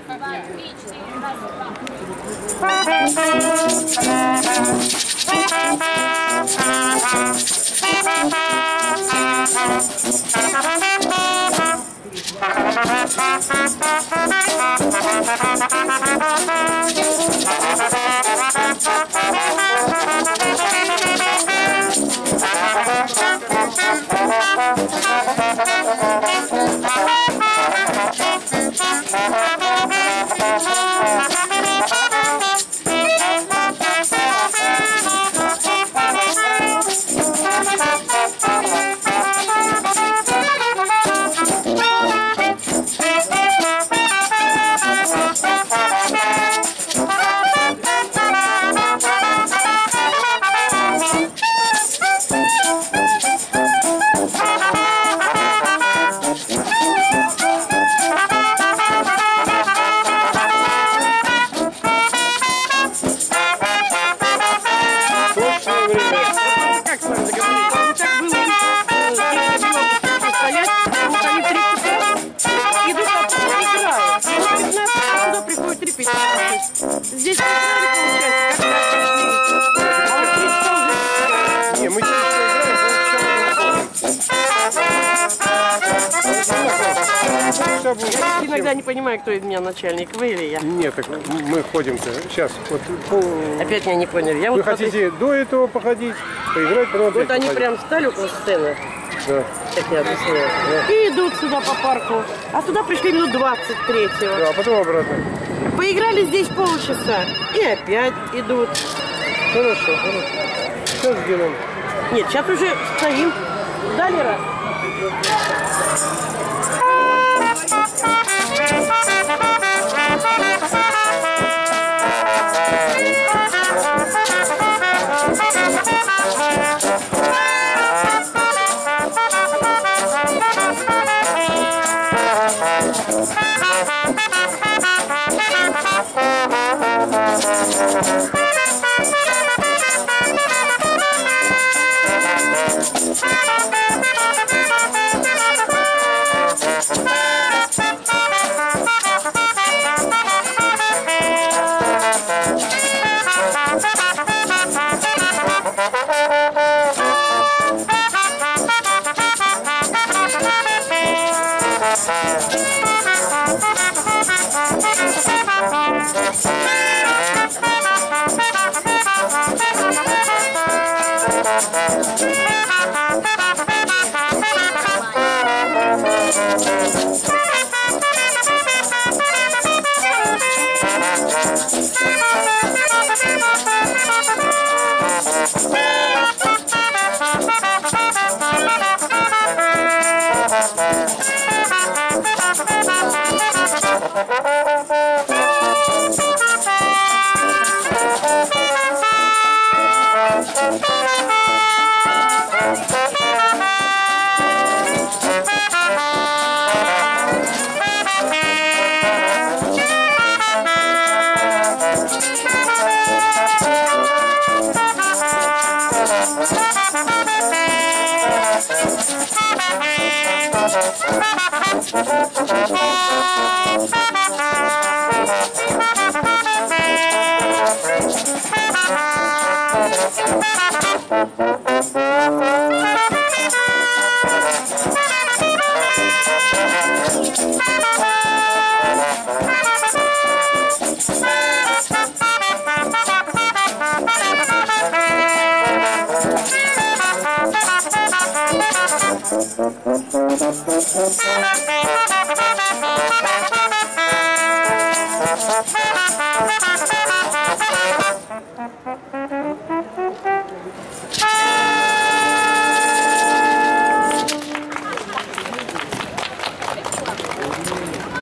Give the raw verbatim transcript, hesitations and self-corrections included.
два, три, четыре, раз, здесь не, мы Я иногда не понимаю, кто из меня начальник, вы или я. Нет, так мы ходим-то. Сейчас. Вот, пол... Опять меня не поняли. Я Вы вот хотите смотри... до этого походить, поиграть, потом вот они походить. прям встали около сцены. Да. Как я объясняю. Да. И идут сюда по парку. А туда пришли минут двадцать третьего. Да, а потом обратно. Поиграли здесь полчаса. И опять идут. Хорошо, хорошо. Сейчас сделаем. Нет, сейчас уже стоим. Да, Лера? Thank you.